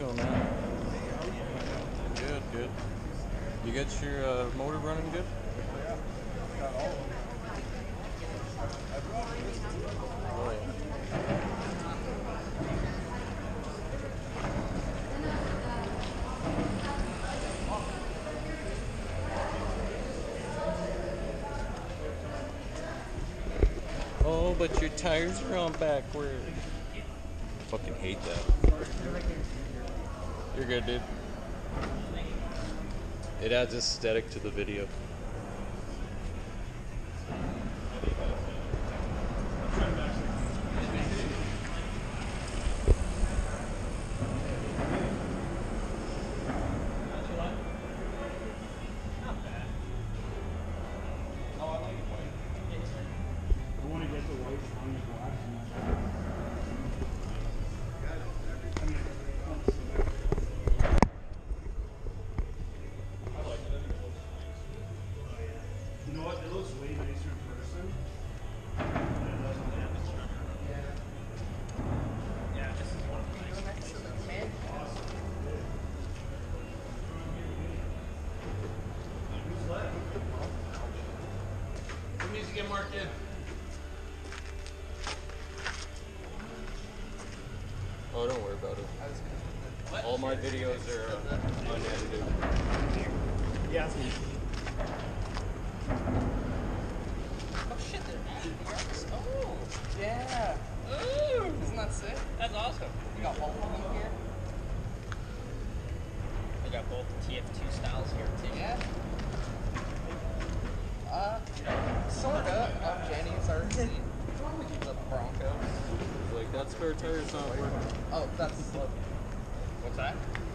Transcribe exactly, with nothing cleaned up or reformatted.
going, man? Good, good. You get your uh, motor running good? Yeah, got all of them. Oh, yeah. Oh, but your tires are on backward. Fucking hate that. You're good, dude. It adds aesthetic to the video. You know what? It looks way nicer in person than it does on the camera. Yeah, this is one of the nice pieces. Who's left? What music get marked in? Oh, don't worry about it. What? All my videos are uh, unedited. Yeah. Oh shit, they're adding drugs. Oh, Yeah. ooh, Isn't that sick? that's awesome. You got both of them here? We got both the T F two styles here too. Yeah. Uh, sorta. I'm Jenny's R C. The Bronco. Like, that spare tire's not working. Oh, that's. What's that?